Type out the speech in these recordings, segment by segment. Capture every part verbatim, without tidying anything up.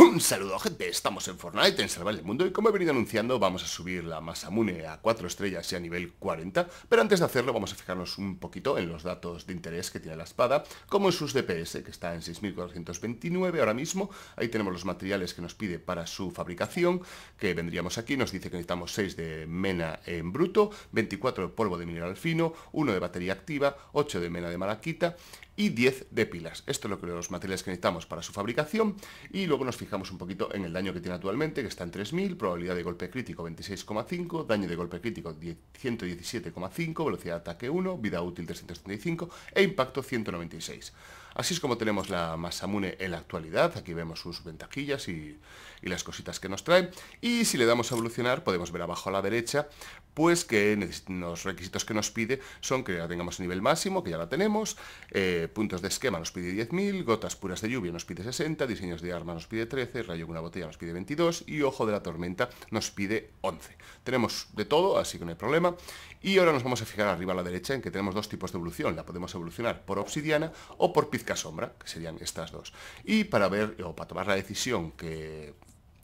Un saludo, gente, estamos en Fortnite, en Salvar el Mundo, y como he venido anunciando, vamos a subir la Masamune a cuatro estrellas y a nivel cuarenta, pero antes de hacerlo vamos a fijarnos un poquito en los datos de interés que tiene la espada, como en sus D P S, que está en seis mil cuatrocientos veintinueve ahora mismo. Ahí tenemos los materiales que nos pide para su fabricación, que vendríamos aquí, nos dice que necesitamos seis de mena en bruto, veinticuatro de polvo de mineral fino, uno de batería activa, ocho de mena de malaquita y diez de pilas. Esto es lo que los materiales que necesitamos para su fabricación, y luego nos fijamos un poquito en el daño que tiene actualmente, que está en tres mil, probabilidad de golpe crítico veintiséis coma cinco, daño de golpe crítico ciento diecisiete coma cinco, velocidad de ataque uno, vida útil trescientos setenta y cinco e impacto ciento noventa y seis. Así es como tenemos la Masamune en la actualidad. Aquí vemos sus ventajillas y, y las cositas que nos trae. Y si le damos a evolucionar, podemos ver abajo a la derecha, pues que los requisitos que nos pide son que la tengamos a nivel máximo, que ya la tenemos, eh, puntos de esquema nos pide diez mil, gotas puras de lluvia nos pide sesenta, diseños de arma nos pide trece, rayo con una botella nos pide veintidós y ojo de la tormenta nos pide once. Tenemos de todo, así que no hay problema. Y ahora nos vamos a fijar arriba a la derecha en que tenemos dos tipos de evolución. La podemos evolucionar por obsidiana o por pizca sombra, que serían estas dos. Y para ver, o para tomar la decisión que...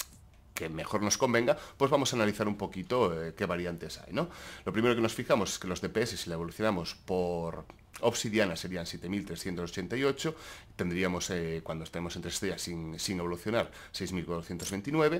que mejor nos convenga, pues vamos a analizar un poquito eh, qué variantes hay, ¿no? Lo primero que nos fijamos es que los D P S, si la evolucionamos por obsidiana, serían siete mil trescientos ochenta y ocho, tendríamos, eh, cuando estemos en tres estrellas sin, sin evolucionar, seis mil cuatrocientos veintinueve,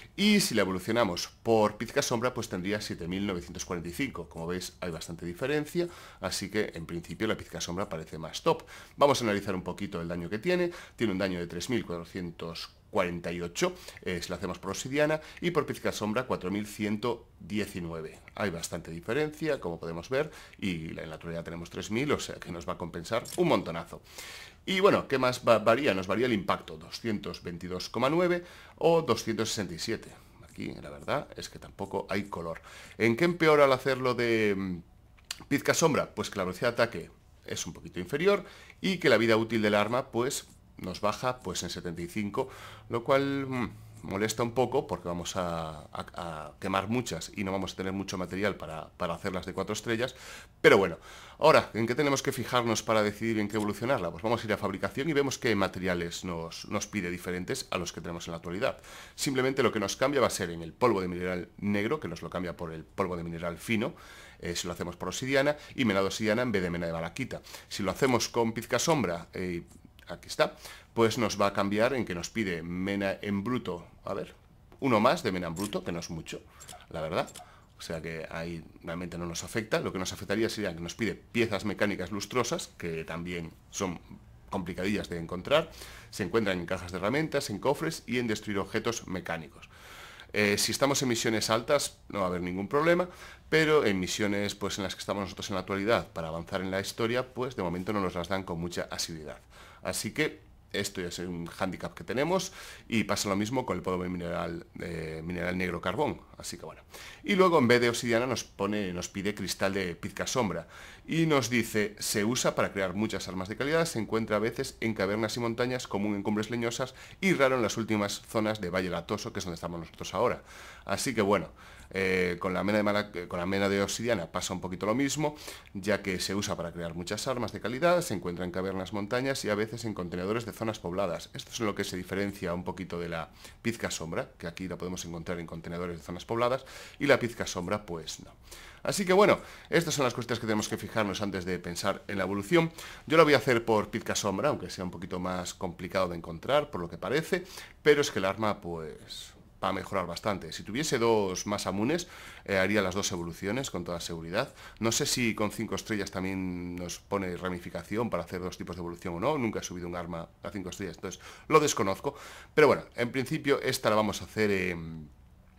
y si la evolucionamos por pizca sombra, pues tendría siete mil novecientos cuarenta y cinco. Como veis, hay bastante diferencia, así que en principio la pizca sombra parece más top. Vamos a analizar un poquito el daño que tiene. Tiene un daño de tres mil cuatrocientos cuarenta y ocho, eh, si lo hacemos por obsidiana, y por pizca sombra cuatro mil ciento diecinueve. Hay bastante diferencia, como podemos ver, y en la actualidad tenemos tres mil, o sea que nos va a compensar un montonazo. Y bueno, ¿qué más va varía? Nos varía el impacto, doscientos veintidós coma nueve o doscientos sesenta y siete. Aquí, la verdad, es que tampoco hay color. ¿En qué empeora al hacerlo de mmm, pizca sombra? Pues que la velocidad de ataque es un poquito inferior y que la vida útil del arma, pues, nos baja pues en setenta y cinco, lo cual mmm, molesta un poco porque vamos a, a, a quemar muchas y no vamos a tener mucho material para, para hacerlas de cuatro estrellas, pero bueno. Ahora, ¿en qué tenemos que fijarnos para decidir en qué evolucionarla? Pues vamos a ir a fabricación y vemos qué materiales nos, nos pide diferentes a los que tenemos en la actualidad. Simplemente lo que nos cambia va a ser en el polvo de mineral negro, que nos lo cambia por el polvo de mineral fino, eh, si lo hacemos por obsidiana, y mena de obsidiana en vez de mena de malaquita. Si lo hacemos con pizca sombra, eh, aquí está, pues nos va a cambiar en que nos pide mena en bruto, a ver, uno más de mena en bruto, que no es mucho, la verdad. O sea que ahí realmente no nos afecta. Lo que nos afectaría sería que nos pide piezas mecánicas lustrosas, que también son complicadillas de encontrar. Se encuentran en cajas de herramientas, en cofres y en destruir objetos mecánicos. Eh, si estamos en misiones altas no va a haber ningún problema, pero en misiones pues, en las que estamos nosotros en la actualidad para avanzar en la historia, pues de momento no nos las dan con mucha asiduidad. Así que esto ya es un hándicap que tenemos, y pasa lo mismo con el polvo de mineral, eh, mineral negro carbón, así que bueno. Y luego en vez de obsidiana nos pone, nos pide cristal de pizca sombra y nos dice: se usa para crear muchas armas de calidad, se encuentra a veces en cavernas y montañas, común en cumbres leñosas y raro en las últimas zonas de Valle Latoso, que es donde estamos nosotros ahora. Así que bueno, eh, con, la mena de mala, con la mena de obsidiana pasa un poquito lo mismo, ya que se usa para crear muchas armas de calidad, se encuentra en cavernas, montañas y a veces en contenedores de zonas pobladas. Esto es lo que se diferencia un poquito de la pizca sombra, que aquí la podemos encontrar en contenedores de zonas pobladas, y la pizca sombra pues no. Así que bueno, estas son las cuestiones que tenemos que fijarnos antes de pensar en la evolución. Yo la voy a hacer por pizca sombra, aunque sea un poquito más complicado de encontrar, por lo que parece, pero es que el arma pues va a mejorar bastante. Si tuviese dos Masamunes, eh, haría las dos evoluciones con toda seguridad. No sé si con cinco estrellas también nos pone ramificación para hacer dos tipos de evolución o no. Nunca he subido un arma a cinco estrellas, entonces lo desconozco. Pero bueno, en principio esta la vamos a hacer en,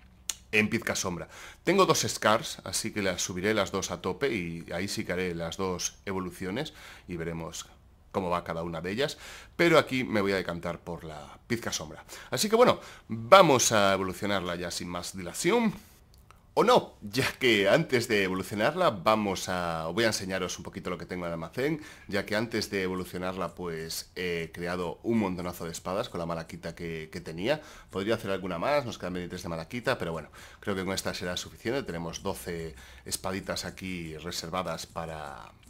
en pizca sombra. Tengo dos Scars, así que las subiré las dos a tope y ahí sí que haré las dos evoluciones y veremos cómo va cada una de ellas, pero aquí me voy a decantar por la pizca sombra. Así que bueno, vamos a evolucionarla ya sin más dilación. O no, ya que antes de evolucionarla vamos a... voy a enseñaros un poquito lo que tengo en el almacén, ya que antes de evolucionarla pues he creado un montonazo de espadas con la malaquita que, que tenía. Podría hacer alguna más, nos quedan veintitrés de malaquita, pero bueno, creo que con esta será suficiente. Tenemos doce espaditas aquí reservadas para...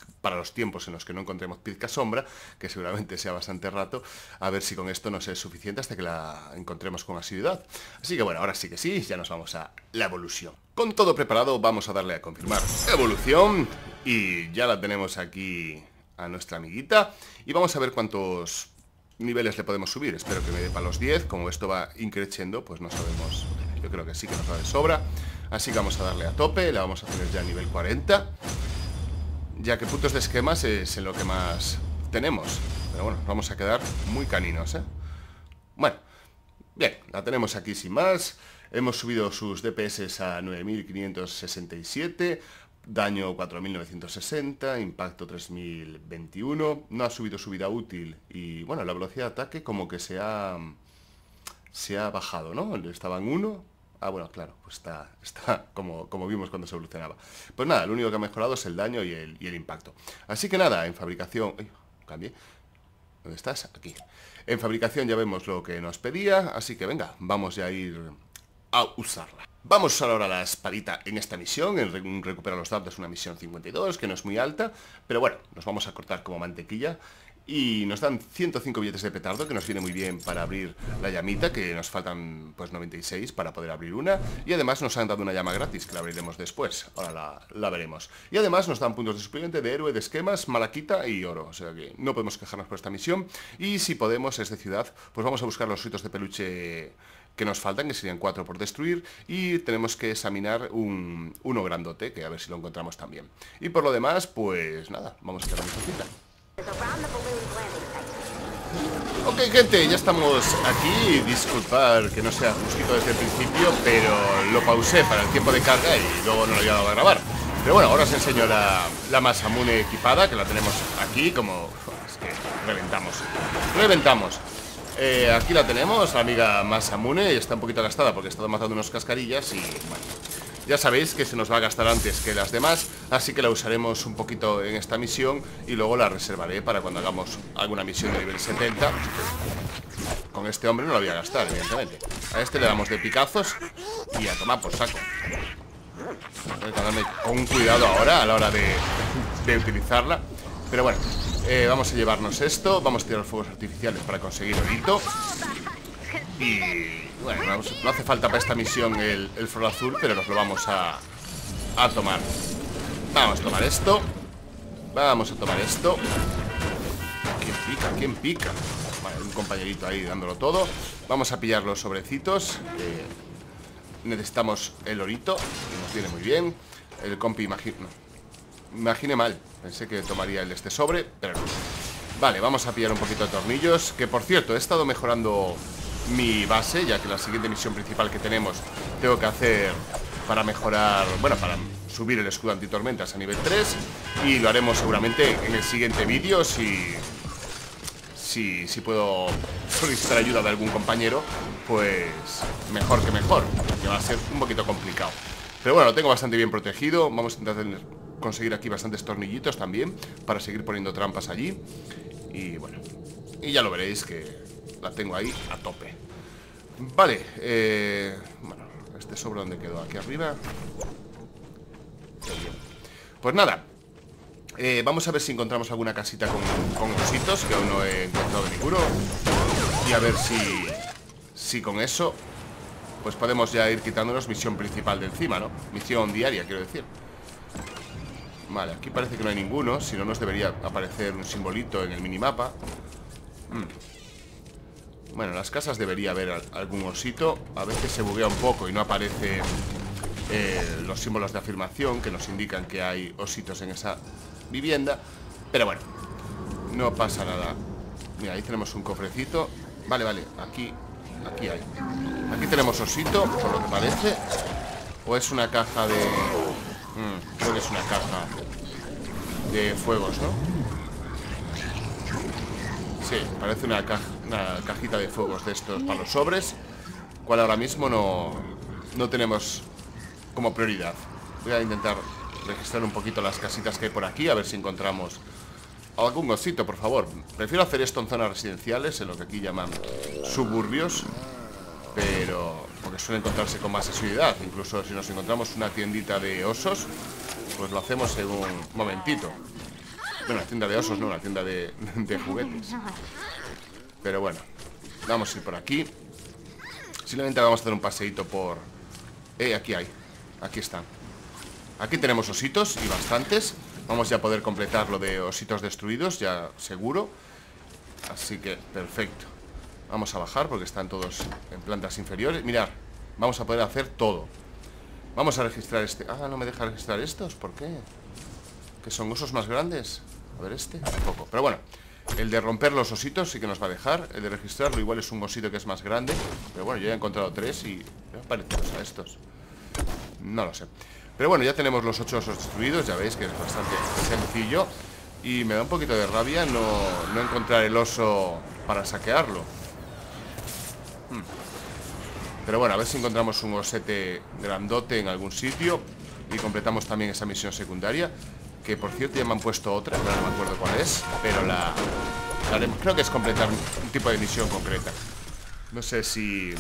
para los tiempos en los que no encontremos pizca sombra, que seguramente sea bastante rato, a ver si con esto nos es suficiente hasta que la encontremos con asiduidad. Así que bueno, ahora sí que sí, ya nos vamos a la evolución. Con todo preparado, vamos a darle a confirmar evolución, y ya la tenemos aquí a nuestra amiguita, y vamos a ver cuántos niveles le podemos subir. Espero que me dé para los diez, como esto va increciendo, pues no sabemos, yo creo que sí que nos va de sobra, así que vamos a darle a tope, la vamos a hacer ya a nivel cuarenta. Ya que puntos de esquemas es en lo que más tenemos. Pero bueno, vamos a quedar muy caninos, ¿eh? Bueno, bien, la tenemos aquí sin más. Hemos subido sus D P S a nueve mil quinientos sesenta y siete, daño cuatro mil novecientos sesenta, impacto tres mil veintiuno. No ha subido su vida útil y, bueno, la velocidad de ataque como que se ha, se ha bajado, ¿no? Estaba en uno. Ah, bueno, claro, pues está, está como, como vimos cuando se evolucionaba. Pues nada, lo único que ha mejorado es el daño y el, y el impacto. Así que nada, en fabricación... Ay, cambié. ¿Dónde estás? Aquí. En fabricación ya vemos lo que nos pedía, así que venga, vamos ya a ir a usarla. Vamos a usar ahora la espadita en esta misión, en recuperar los datos, una misión cincuenta y dos, que no es muy alta, pero bueno, nos vamos a cortar como mantequilla. Y nos dan ciento cinco billetes de petardo, que nos viene muy bien para abrir la llamita, que nos faltan pues noventa y seis para poder abrir una. Y además nos han dado una llama gratis, que la abriremos después, ahora la, la veremos. Y además nos dan puntos de suplente, de héroe, de esquemas, malaquita y oro. O sea que no podemos quejarnos por esta misión. Y si podemos, es de ciudad, pues vamos a buscar los ositos de peluche que nos faltan, que serían cuatro por destruir. Y tenemos que examinar un, uno grandote, que a ver si lo encontramos también. Y por lo demás, pues nada, vamos a hacer la misma. Ok, gente, ya estamos aquí. Disculpad que no sea justito desde el principio, pero lo pausé para el tiempo de carga y luego no lo había dado a grabar. Pero bueno, ahora os enseño la, la Masamune equipada, que la tenemos aquí, como... Es que reventamos. Reventamos. Eh, aquí la tenemos, la amiga Masamune. Está un poquito gastada porque he estado matando unos cascarillas y... bueno, ya sabéis que se nos va a gastar antes que las demás, así que la usaremos un poquito en esta misión y luego la reservaré para cuando hagamos alguna misión de nivel setenta. Con este hombre no la voy a gastar, evidentemente. A este le damos de picazos y a tomar por saco. Tengo que darme con cuidado ahora a la hora de, de utilizarla. Pero bueno, eh, vamos a llevarnos esto. Vamos a tirar fuegos artificiales para conseguir orito. Y bueno, vamos, no hace falta para esta misión el, el flor azul, pero nos lo vamos a, a tomar. Vamos a tomar esto. Vamos a tomar esto. ¿Quién pica? ¿Quién pica? Vale, un compañerito ahí dándolo todo. Vamos a pillar los sobrecitos. eh, Necesitamos el orito, que nos viene muy bien. El compi, imagino no, imaginé mal. Pensé que tomaría el este sobre, pero no. Vale, vamos a pillar un poquito de tornillos. Que por cierto, he estado mejorando mi base, ya que la siguiente misión principal que tenemos tengo que hacer para mejorar, bueno, para subir el escudo antitormentas a nivel tres. Y lo haremos seguramente en el siguiente vídeo, si, si, si puedo solicitar ayuda de algún compañero, pues mejor que mejor, que va a ser un poquito complicado. Pero bueno, lo tengo bastante bien protegido. Vamos a intentar conseguir aquí bastantes tornillitos también para seguir poniendo trampas allí. Y bueno, y ya lo veréis que la tengo ahí a tope. Vale, eh, bueno, este sobre donde quedó, aquí arriba. Bien. Pues nada, eh, vamos a ver si encontramos alguna casita con, con ositos, que aún no he encontrado ninguno. Y a ver si, si con eso pues podemos ya ir quitándonos misión principal de encima, ¿no? Misión diaria, quiero decir. Vale, aquí parece que no hay ninguno. Si no, nos debería aparecer un simbolito en el minimapa. hmm. Bueno, en las casas debería haber algún osito. A veces se buguea un poco y no aparece eh, los símbolos de afirmación que nos indican que hay ositos en esa vivienda. Pero bueno, no pasa nada. Mira, ahí tenemos un cofrecito. Vale, vale, aquí, aquí hay. Aquí tenemos osito, por lo que parece. O es una caja de... Mm, creo que es una caja de fuegos, ¿no? Sí, parece una, caja, una cajita de fuegos de estos para los sobres, cual ahora mismo no, no tenemos como prioridad. Voy a intentar registrar un poquito las casitas que hay por aquí, a ver si encontramos algún osito, por favor. Prefiero hacer esto en zonas residenciales, en lo que aquí llaman suburbios, pero porque suele encontrarse con más asiduidad. Incluso si nos encontramos una tiendita de osos, pues lo hacemos en un momentito. Bueno, una tienda de osos, no, una tienda de, de juguetes. Pero bueno, vamos a ir por aquí. Simplemente vamos a hacer un paseíto por... Eh, aquí hay, aquí están. Aquí tenemos ositos y bastantes. Vamos ya a poder completar lo de ositos destruidos, ya seguro. Así que, perfecto. Vamos a bajar porque están todos en plantas inferiores. Mirad, vamos a poder hacer todo. Vamos a registrar este... Ah, no me deja registrar estos, ¿por qué? ¿Que son osos más grandes? A ver este, tampoco. Pero bueno, el de romper los ositos sí que nos va a dejar. El de registrarlo igual es un osito que es más grande. Pero bueno, yo ya he encontrado tres y... me parecidos a estos. No lo sé. Pero bueno, ya tenemos los ocho osos destruidos. Ya veis que es bastante sencillo. Y me da un poquito de rabia no, no encontrar el oso para saquearlo. hmm. Pero bueno, a ver si encontramos un osete grandote en algún sitio. Y completamos también esa misión secundaria. Que por cierto ya me han puesto otra, no me acuerdo cuál es. Pero la, la haremos, creo que es completar un tipo de misión concreta. No sé si...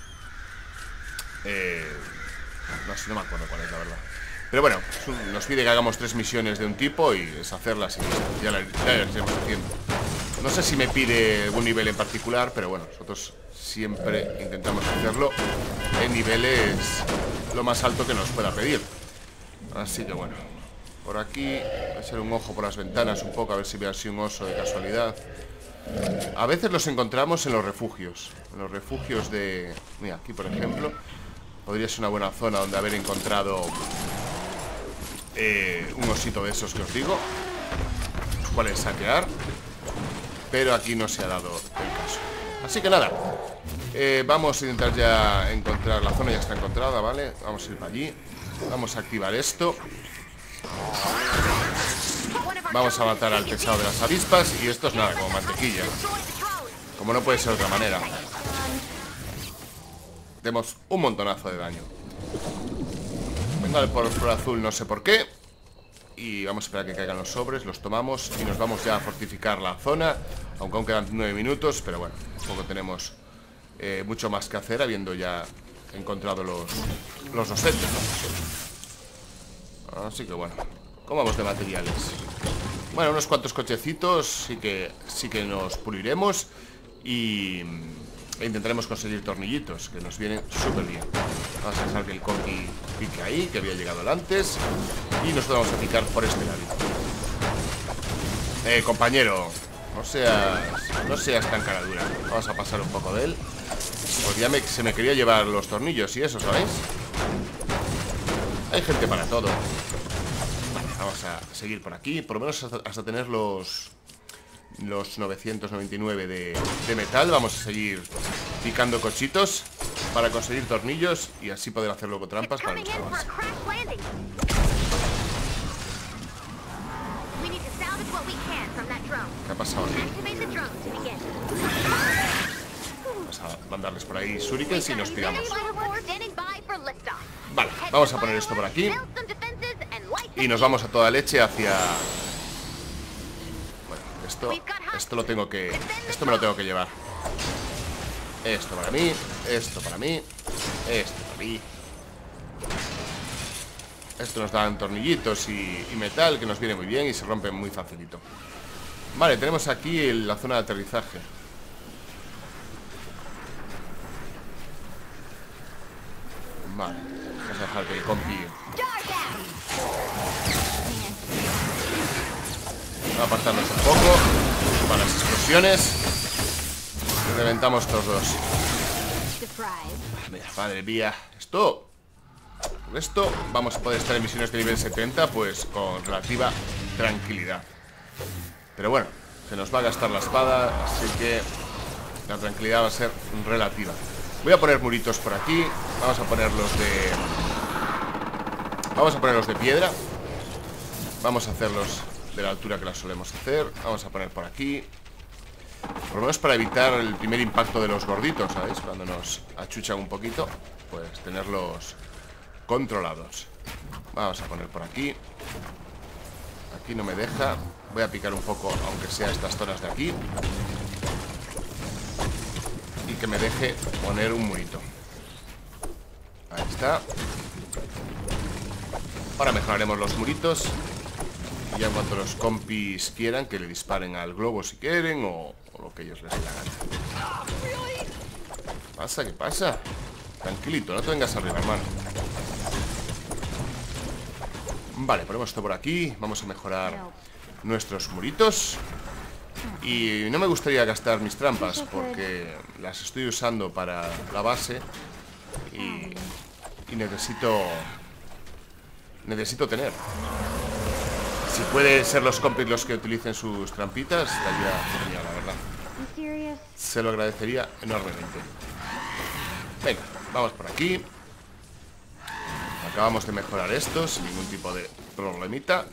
Eh, no sé, no me acuerdo cuál es, la verdad. Pero bueno, nos pide que hagamos tres misiones de un tipo y es hacerlas y ya las ya las iremos haciendo. No sé si me pide un nivel en particular, pero bueno, nosotros siempre intentamos hacerlo en niveles lo más alto que nos pueda pedir. Así que bueno, por aquí voy a echar un ojo por las ventanas un poco, a ver si veo así un oso de casualidad. A veces los encontramos en los refugios. En los refugios de... Mira, aquí por ejemplo podría ser una buena zona donde haber encontrado eh, un osito de esos que os digo, los cuales saquear. Pero aquí no se ha dado el caso. Así que nada, eh, vamos a intentar ya encontrar... La zona ya está encontrada, ¿vale? Vamos a ir para allí. Vamos a activar esto. Vamos a matar al pesado de las avispas. Y esto es nada, como mantequilla. Como no puede ser de otra manera. Demos un montonazo de daño. Venga el fósforo azul, no sé por qué. Y vamos a esperar a que caigan los sobres. Los tomamos y nos vamos ya a fortificar la zona. Aunque aún quedan nueve minutos. Pero bueno, tampoco tenemos eh, mucho más que hacer, habiendo ya encontrado los, los rosetes, ¿no? Así que bueno, ¿cómo vamos de materiales? Bueno, unos cuantos cochecitos sí que, sí que nos puliremos. Y e intentaremos conseguir tornillitos, que nos vienen súper bien. Vamos a dejar que el Conky pique ahí, que había llegado antes. Y nosotros vamos a picar por este lado. Eh, compañero, no seas, no seas tan cara dura. Vamos a pasar un poco de él, porque ya me, se me quería llevar los tornillos y eso, ¿sabéis? Hay gente para todo. Vale, vamos a seguir por aquí. Por lo menos hasta, hasta tener los... Los novecientos noventa y nueve de, de metal. Vamos a seguir picando cochitos para conseguir tornillos y así poder hacer luego trampas para luchar más. ¿Qué ha pasado aquí? Vamos a mandarles por ahí shurikens y nos tiramos. Vale, vamos a poner esto por aquí y nos vamos a toda leche hacia... Esto, esto lo tengo que... Esto me lo tengo que llevar. Esto para mí, esto para mí, esto para mí. Esto nos dan tornillitos y, y metal, que nos viene muy bien y se rompen muy facilito. Vale, tenemos aquí el, la zona de aterrizaje. Vale, vamos a dejar que el compi... Vamos a apartarnos un poco para las explosiones. Y reventamos todos dos. Madre mía. Esto... Con esto vamos a poder estar en misiones de nivel setenta, pues con relativa tranquilidad. Pero bueno, se nos va a gastar la espada, así que la tranquilidad va a ser relativa. Voy a poner muritos por aquí. Vamos a ponerlos de... Vamos a ponerlos de piedra. Vamos a hacerlos de la altura que las solemos hacer. Vamos a poner por aquí. Por lo menos para evitar el primer impacto de los gorditos, ¿sabéis? Cuando nos achuchan un poquito, pues tenerlos controlados. Vamos a poner por aquí. Aquí no me deja. Voy a picar un poco, aunque sea estas zonas de aquí. Y que me deje poner un murito. Ahí está. Ahora mejoraremos los muritos. Y ya en cuanto los compis quieran, que le disparen al globo si quieren, o, o lo que ellos les dé la gana. ¿Qué pasa? ¿Qué pasa? Tranquilito, no te vengas arriba, hermano. Vale, ponemos esto por aquí. Vamos a mejorar nuestros muritos. Y no me gustaría gastar mis trampas, porque las estoy usando para la base. Y, y necesito Necesito tener. Si puede ser los compis los que utilicen sus trampitas, estaría genial, la verdad. Se lo agradecería enormemente. Venga, vamos por aquí. Acabamos de mejorar esto sin ningún tipo de problemita.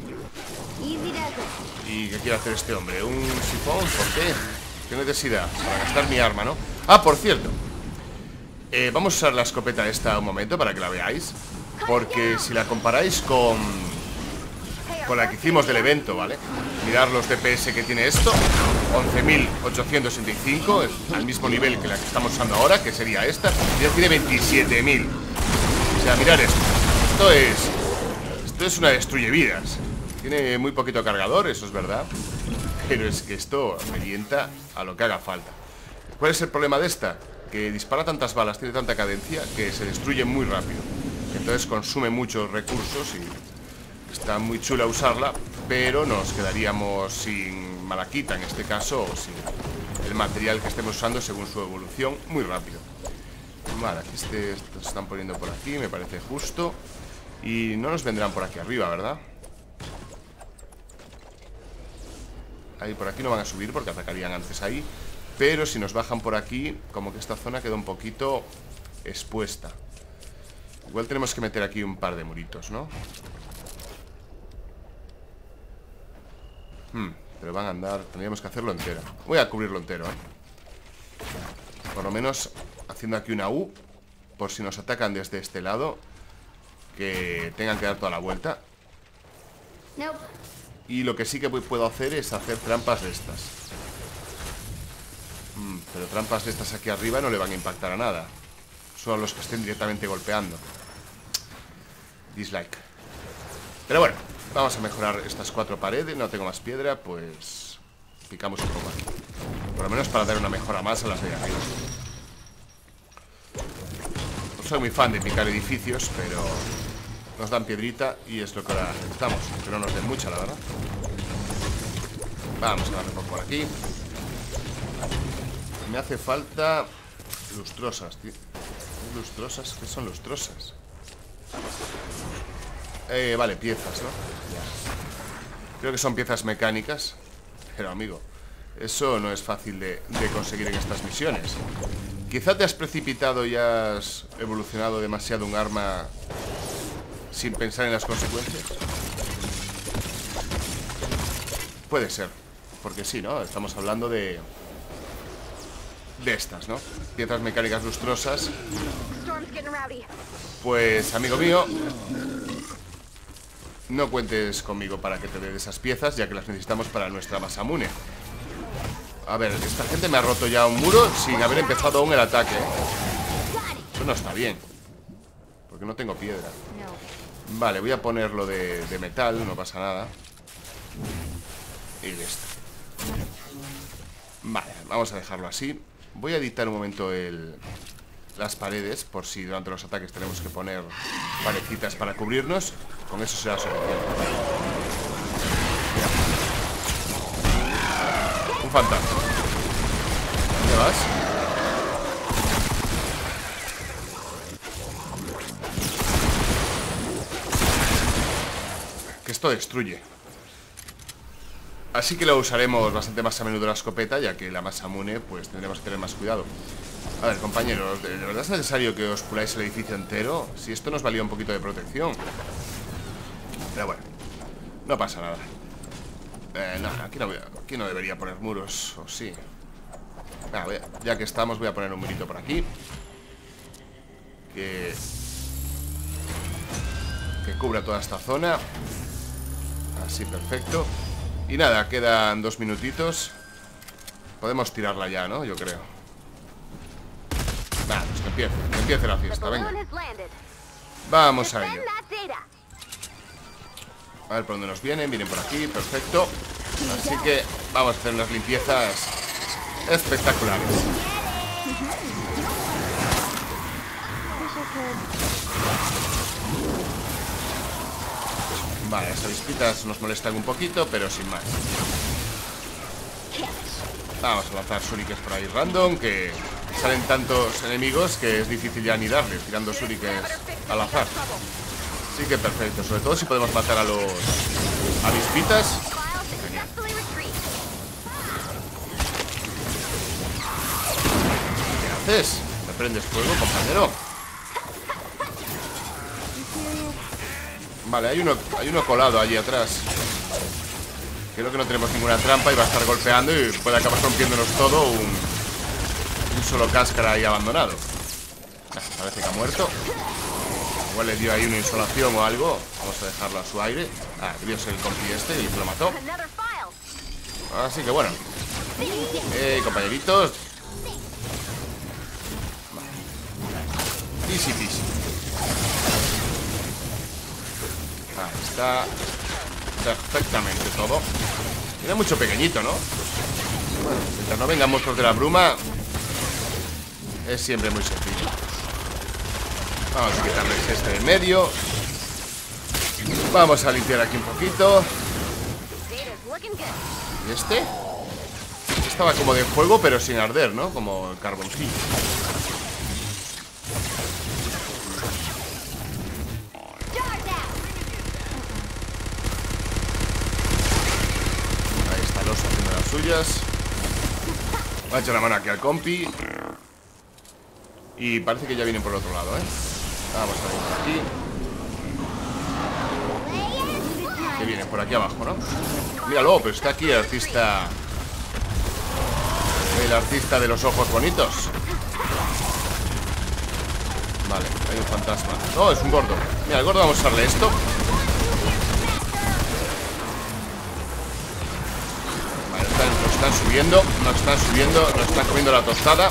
¿Y qué quiere hacer este hombre? ¿Un sifón? ¿Por qué? ¿Qué necesidad? Para gastar mi arma, ¿no? Ah, por cierto, eh, vamos a usar la escopeta esta un momento para que la veáis. Porque si la comparáis con Con la que hicimos del evento, ¿vale? Mirad los D P S que tiene esto, once mil ochocientos sesenta y cinco, es al mismo nivel que la que estamos usando ahora, que sería esta. Ya tiene veintisiete mil. O sea, mirad esto. Esto es Esto es una destruye vidas. Tiene muy poquito cargador, eso es verdad, pero es que esto revienta a lo que haga falta. ¿Cuál es el problema de esta? Que dispara tantas balas, tiene tanta cadencia, que se destruye muy rápido. Entonces consume muchos recursos y está muy chula usarla, pero nos quedaríamos sin malaquita en este caso, o sin el material que estemos usando según su evolución, muy rápido. Vale, aquí este, estos están poniendo por aquí, me parece justo. Y no nos vendrán por aquí arriba, ¿verdad? Ahí por aquí no van a subir porque atacarían antes ahí. Pero si nos bajan por aquí, como que esta zona queda un poquito expuesta. Igual tenemos que meter aquí un par de muritos, ¿no? Hmm, pero van a andar... Tendríamos que hacerlo entero. Voy a cubrirlo entero, ¿eh? Por lo menos haciendo aquí una U, por si nos atacan desde este lado, que tengan que dar toda la vuelta. Nope. Y lo que sí que puedo hacer es hacer trampas de estas. Hmm, pero trampas de estas aquí arriba no le van a impactar a nada. Son los que estén directamente golpeando. Dislike. Pero bueno, vamos a mejorar estas cuatro paredes. No tengo más piedra, pues picamos un poco aquí. Por lo menos para dar una mejora más a las de arriba. No soy muy fan de picar edificios, pero nos dan piedrita y es lo que ahora necesitamos. Que no nos den mucha, la verdad. Vamos a darle un poco por aquí. Me hace falta lustrosas, tío. ¿Lustrosas? ¿Qué son lustrosas? Eh, vale, piezas, ¿no? Ya. Creo que son piezas mecánicas. Pero, amigo, eso no es fácil de, de conseguir en estas misiones. Quizá te has precipitado y has evolucionado demasiado un arma sin pensar en las consecuencias. Puede ser. Porque sí, ¿no? Estamos hablando de... De estas, ¿no? Piezas mecánicas lustrosas. Pues, amigo mío, no cuentes conmigo para que te dé esas piezas, ya que las necesitamos para nuestra Masamune. A ver, esta gente me ha roto ya un muro sin haber empezado aún el ataque. Eso no está bien, porque no tengo piedra. Vale, voy a ponerlo de, de metal, no pasa nada. Y listo. Vale, vamos a dejarlo así. Voy a editar un momento el, las paredes, por si durante los ataques tenemos que poner parecitas para cubrirnos. Con eso será suficiente. Un fantasma. ¿Dónde vas? Que esto destruye. Así que lo usaremos bastante más a menudo la escopeta, ya que la Masamune, pues tendremos que tener más cuidado. A ver, compañeros, ¿de verdad es necesario que os puláis el edificio entero? Si esto nos valía un poquito de protección. Pero bueno, no pasa nada. Eh, no, aquí no, voy a, aquí no debería poner muros, o sí. Nah, voy a, ya que estamos, voy a poner un murito por aquí. Que... Que cubra toda esta zona. Así, perfecto. Y nada, quedan dos minutitos. Podemos tirarla ya, ¿no? Yo creo. Nada, pues que empiece, que empiece la fiesta, venga. Vamos a ello. A ver por dónde nos vienen. Vienen por aquí, perfecto. Así que vamos a hacer unas limpiezas espectaculares. Vale, las avispitas nos molestan un poquito, pero sin más. Vamos a lanzar shurikens por ahí random, que salen tantos enemigos que es difícil ya ni darles, tirando shurikens al azar. Así que perfecto, sobre todo si podemos matar a los avispitas. Genial. ¿Qué haces? ¿Me prendes fuego, compañero? Vale, hay uno, hay uno colado allí atrás. Creo que no tenemos ninguna trampa y va a estar golpeando y puede acabar rompiéndonos todo un, un solo cáscara ahí abandonado. Ah, parece que ha muerto. Igual le dio ahí una insolación o algo. Vamos a dejarlo a su aire. Ah, debió ser el compi este y lo mató. Así que bueno. Eh, compañeritos. Vale. Easy peasy. Ahí está. Perfectamente todo. Tiene mucho pequeñito, ¿no? Bueno, mientras no vengan monstruos de la bruma, es siempre muy sencillo. Vamos a quitarles este de en medio. Vamos a limpiar aquí un poquito. ¿Y este? Estaba como de fuego, pero sin arder, ¿no? Como el carboncillo. Suyas. Va a echar la mano aquí al compi. Y parece que ya vienen por el otro lado, ¿eh? Vamos a ver por aquí. Que vienen por aquí abajo, ¿no? Míralo, pero está aquí el artista. El artista de los ojos bonitos. Vale, hay un fantasma. No, es un gordo. Mira, al gordo vamos a usarle esto. Nos están subiendo, nos están subiendo, nos están comiendo la tostada.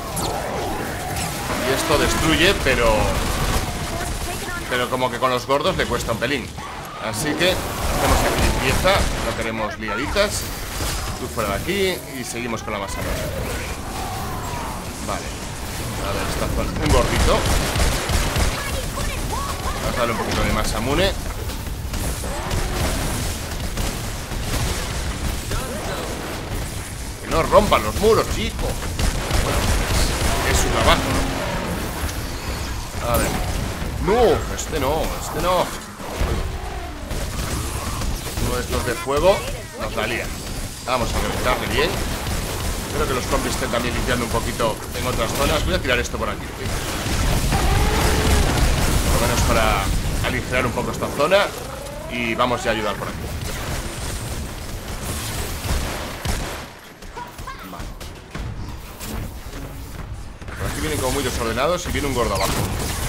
Y esto destruye, pero Pero como que con los gordos le cuesta un pelín. Así que hacemos aquí limpieza. No queremos liaditas. Tú fuera de aquí y seguimos con la masa. Vale. A ver, está un gordito. Vamos a darle un poquito de Masamune. No rompan los muros, chico. Bueno, es, es su trabajo, ¿no? A ver. No, este no, este no. Uno de estos de fuego nos la lía. Vamos a reventarle bien. Espero que los combis estén también limpiando un poquito en otras zonas. Voy a tirar esto por aquí. Por lo menos para aligerar un poco esta zona. Y vamos ya a ayudar por aquí. Vienen como muy desordenados y viene un gordo abajo.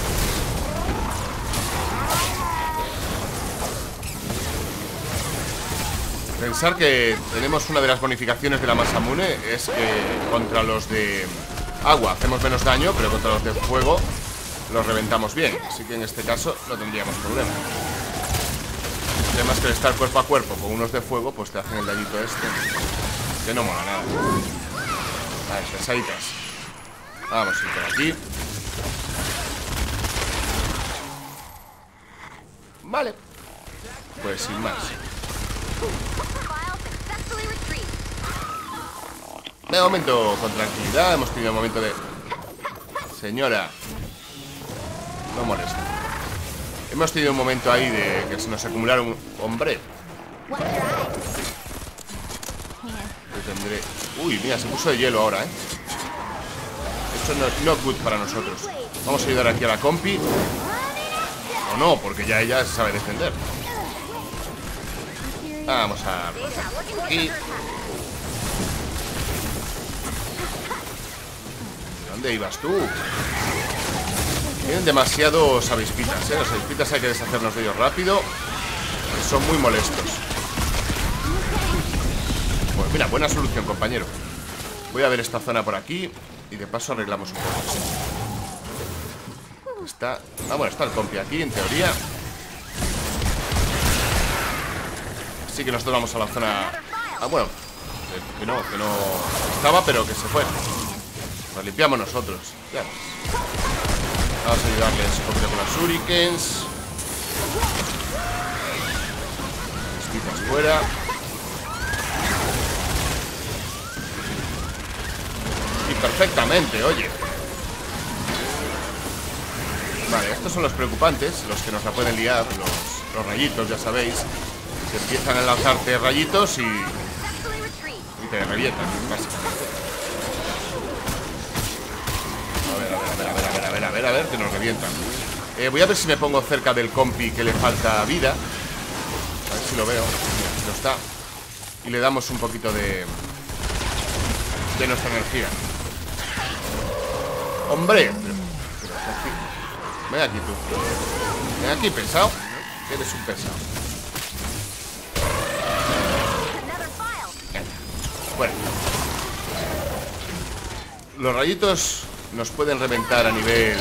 Pensar que tenemos una de las bonificaciones de la Masamune es que contra los de agua hacemos menos daño, pero contra los de fuego los reventamos bien. Así que en este caso no tendríamos problema. Además que el estar cuerpo a cuerpo con unos de fuego, pues te hacen el dañito este, que no mola nada. Vale, pesaditas. Vamos a ir por aquí. Vale. Pues sin más. De momento con tranquilidad. Hemos tenido un momento de... Señora, no molesta. Hemos tenido un momento ahí de que se nos acumularon... Hombre. Yo tendré... Uy, mira, se puso de hielo ahora, ¿eh? Esto no es no good para nosotros. Vamos a ayudar aquí a la compi. O no, porque ya ella sabe defender. Vamos a... Aquí. ¿Dónde ibas tú? Tienen demasiados avispitas, ¿eh? Los avispitas hay que deshacernos de ellos rápido. Son muy molestos. Pues mira, buena solución, compañero. Voy a ver esta zona por aquí y de paso arreglamos un poco. Está... Ah, bueno, está el compi aquí, en teoría. Así que nosotros vamos a la zona... Ah, bueno, que no, que no estaba, pero que se fue. Nos limpiamos nosotros. Ya ves. Vamos a ayudarles un poquito con las shurikens. Estitas fuera. Y perfectamente, oye. Vale, estos son los preocupantes, los que nos la pueden liar, los, los rayitos, ya sabéis. Que empiezan a lanzarte rayitos y, y te revientan, básicamente. A ver, a ver, a ver, a ver, a ver, a ver, a ver, que nos revientan. Eh, voy a ver si me pongo cerca del compi que le falta vida. A ver si lo veo. Mira, si lo está. Y le damos un poquito de de nuestra energía. ¡Hombre! Pero, pero, ven aquí tú. Ven aquí, pesado. Eres un pesado. Bueno. Los rayitos nos pueden reventar a nivel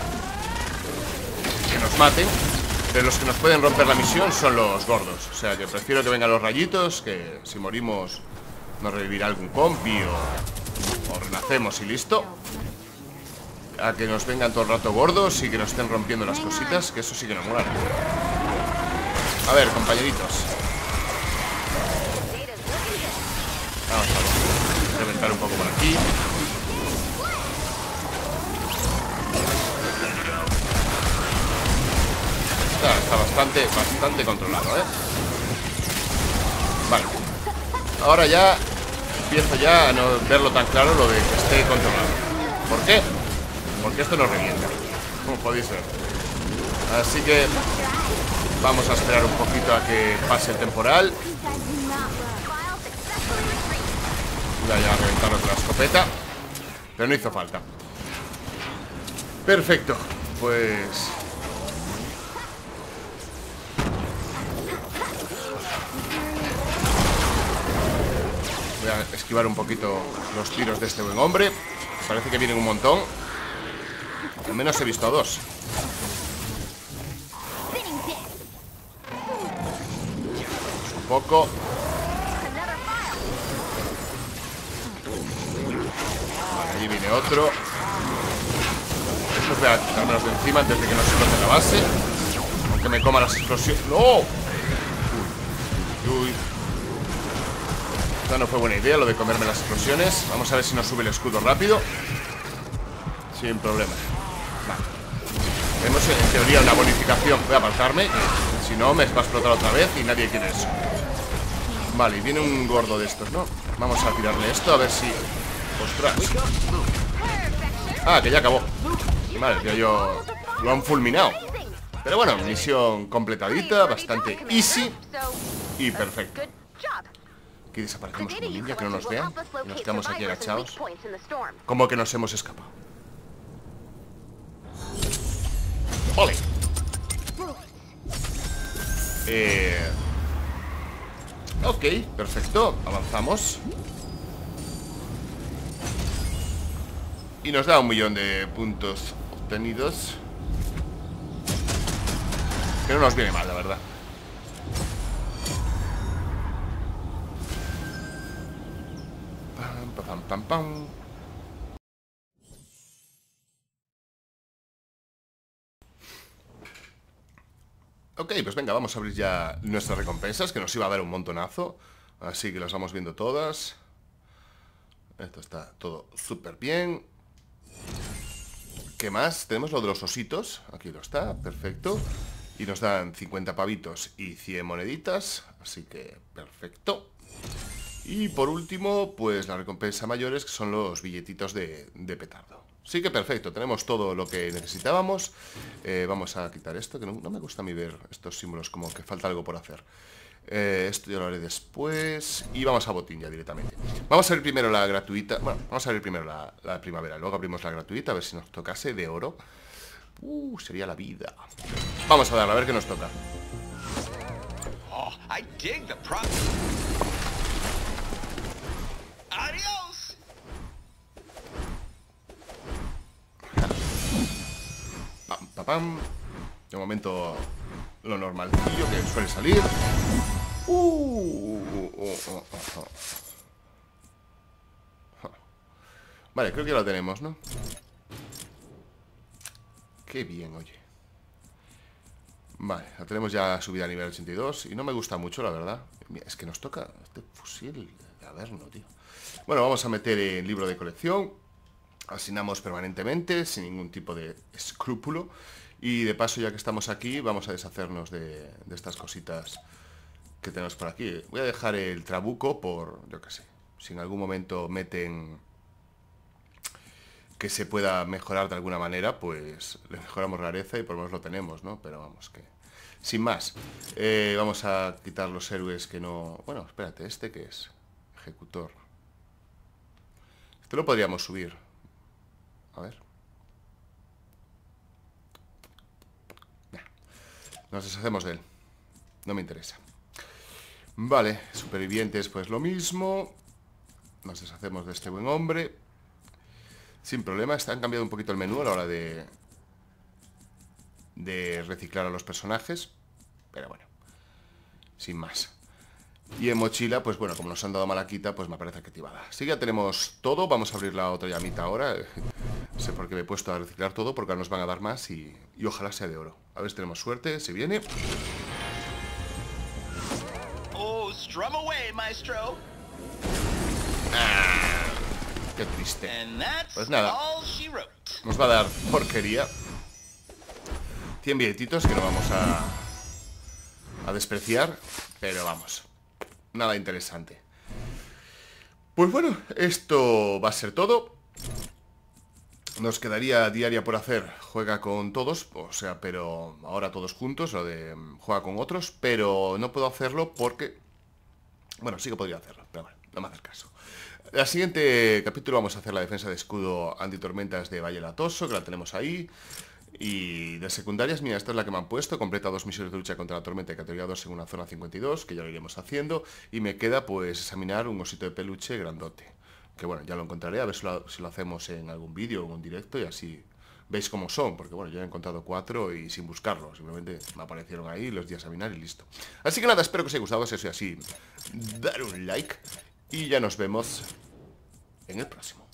que nos maten, pero los que nos pueden romper la misión son los gordos. O sea, que prefiero que vengan los rayitos, que si morimos nos revivirá algún compi o, o renacemos y listo. A que nos vengan todo el rato gordos y que nos estén rompiendo las cositas, que eso sí que no mola. A ver, compañeritos. Vamos a reventar un poco por aquí. Está, está bastante, bastante controlado, ¿eh? Vale. Ahora ya empiezo ya a no verlo tan claro lo de que esté controlado. ¿Por qué? Porque esto nos revienta, como podéis ver. Así que vamos a esperar un poquito a que pase el temporal. Voy a reventarlo con la escopeta, pero no hizo falta. Perfecto, pues... voy a esquivar un poquito los tiros de este buen hombre. Parece que vienen un montón. Al menos he visto a dos. Un poco. Vale, allí viene otro. Estos voy a quitármelos de encima antes de que nos explote la base. Aunque me coma las explosiones. ¡No! Uy, uy. Esta no fue buena idea, lo de comerme las explosiones. Vamos a ver si nos sube el escudo rápido. Sin problema. Vale. Tenemos en teoría una bonificación. Voy a apartarme, que si no me va a explotar otra vez y nadie quiere eso. Vale, y viene un gordo de estos, ¿no? Vamos a tirarle esto a ver si... ¡ostras! Ah, que ya acabó. Vale, tío, yo... lo han fulminado. Pero bueno, misión completadita, bastante easy y perfecto. Aquí desaparecemos como ninja, que no nos vean. Y nos quedamos aquí agachados. Como que nos hemos escapado. ¡Ole! Eh... Ok, perfecto. Avanzamos. Y nos da un millón de puntos obtenidos. Que no nos viene mal, la verdad. Pam, pam, pam, pam. Ok, pues venga, vamos a abrir ya nuestras recompensas, que nos iba a dar un montonazo. Así que las vamos viendo todas. Esto está todo súper bien. ¿Qué más? Tenemos lo de los ositos. Aquí lo está, perfecto. Y nos dan cincuenta pavitos y cien moneditas. Así que perfecto. Y por último, pues la recompensa mayores, que son los billetitos de, de petardo. Sí que perfecto, tenemos todo lo que necesitábamos. eh, Vamos a quitar esto, que no, no me gusta a mí ver estos símbolos como que falta algo por hacer. eh, Esto yo lo haré después. Y vamos a botín ya directamente. Vamos a abrir primero la gratuita. Bueno, vamos a abrir primero la, la primavera. Luego abrimos la gratuita, a ver si nos tocase de oro. Uh, sería la vida. Vamos a darle, a ver qué nos toca. Oh, I dig the pro- Adiós. Pam, pam, pam. De momento lo normalcillo que suele salir. Uh, uh, uh, uh, uh, uh. Vale, creo que ya lo tenemos, ¿no? Qué bien, oye. Vale, la tenemos ya subida a nivel ochenta y dos. Y no me gusta mucho, la verdad. Mira, es que nos toca este fusil de Averno, tío. Bueno, vamos a meter el libro de colección. Asignamos permanentemente, sin ningún tipo de escrúpulo. Y de paso, ya que estamos aquí, vamos a deshacernos de, de estas cositas que tenemos por aquí. Voy a dejar el trabuco por, yo qué sé, si en algún momento meten que se pueda mejorar de alguna manera, pues le mejoramos rareza y por lo menos lo tenemos, ¿no? Pero vamos, que sin más. Eh, vamos a quitar los héroes que no... Bueno, espérate, ¿este qué es? Ejecutor. Este lo podríamos subir. A ver. Nah. Nos deshacemos de él. No me interesa. Vale, supervivientes, pues lo mismo. Nos deshacemos de este buen hombre. Sin problema, está, han cambiado un poquito el menú a la hora de de reciclar a los personajes, pero bueno, sin más. Y en mochila, pues bueno, como nos han dado malaquita, pues me parece activada. Así que ya tenemos todo, vamos a abrir la otra llamita ahora. No sé por qué me he puesto a reciclar todo, porque ahora nos van a dar más y, y ojalá sea de oro. A ver si tenemos suerte, se viene. Oh, strum away, maestro. Ah, qué triste. And that's Pues nada, all she wrote. nos va a dar porquería. cien billetitos que no vamos a, a despreciar, pero vamos, nada interesante. Pues bueno, esto va a ser todo. Nos quedaría diaria por hacer. Juega con todos, o sea, pero ahora todos juntos, lo de juega con otros, pero no puedo hacerlo porque... Bueno, sí que podría hacerlo, pero bueno, no me hace caso. El siguiente capítulo vamos a hacer la defensa de escudo antitormentas de Valle Latoso, que la tenemos ahí. Y de secundarias, mira, esta es la que me han puesto. Completa dos misiones de lucha contra la tormenta de categoría dos en una zona cincuenta y dos, que ya lo iremos haciendo. Y me queda pues examinar un osito de peluche grandote, que bueno, ya lo encontraré, a ver si lo, si lo hacemos en algún vídeo o en un directo. Y así veis cómo son, porque bueno, yo he encontrado cuatro y sin buscarlos, simplemente me aparecieron ahí, los di a examinar y listo. Así que nada, espero que os haya gustado, si es así, dar un like. Y ya nos vemos en el próximo.